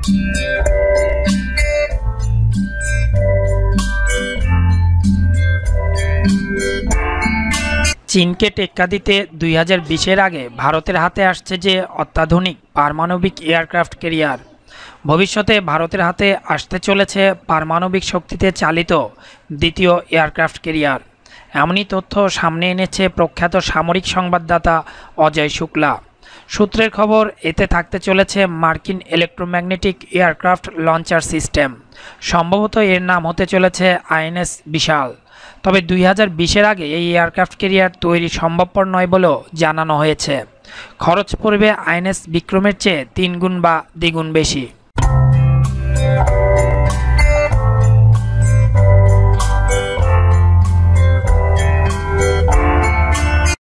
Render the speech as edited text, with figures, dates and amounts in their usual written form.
চীনকে টেক্কা দিতে 2020-এর আগে ভারতের হাতে আসছে যে অত্যাধুনিক পারমাণবিক এয়ারক্রাফট ক্যারিয়ার, ভবিষ্যতে ভারতের হাতে আসতে চলেছে পারমাণবিক শক্তিতে চালিত দ্বিতীয় এয়ারক্রাফট ক্যারিয়ার। এমনই তথ্য সামনে এনেছে প্রখ্যাত সামরিক সংবাদদাতা অজয় শুক্লা। সূত্রের খবর, এতে থাকতে চলেছে মার্কিন ইলেকট্রোম্যাগনেটিক এয়ারক্রাফট লঞ্চার সিস্টেম। সম্ভবত এর নাম হতে চলেছে আইএনএস বিশাল। তবে 2020-এর আগে এই এয়ারক্রাফট ক্যারিয়ার তৈরি সম্ভবপর নয় বলেও জানানো হয়েছে। খরচ পড়বে আইএনএস বিক্রমের চেয়ে 3 গুণ বা দ্বিগুণ বেশি।